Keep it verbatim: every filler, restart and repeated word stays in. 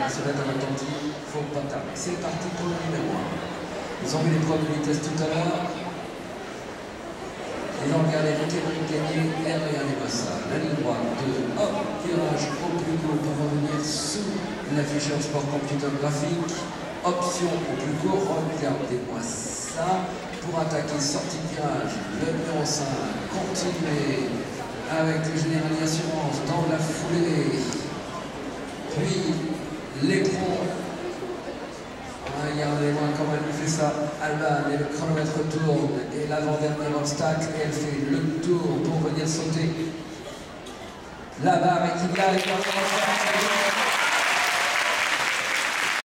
se mettre en attentif, faut pas tarder. C'est parti pour le numéro un. Ils ont vu les preuves de vitesse tout à l'heure. Ils ont regardé Théorie gagner et regardez moi ça. La ligne droite de hop, virage au plus court pour revenir sous l'afficheur sport computer graphique. Option au plus court, regardez-moi ça. Pour attaquer, sortie de virage, le numéro cinq, continuer avec le Général Assurance dans la foulée. Puis l'éperon. Regardez-moi comment elle fait ça. Alban et le chronomètre tourne. Et l'avant-dernier obstacle, elle fait le tour pour venir sauter la barre et qui gagne.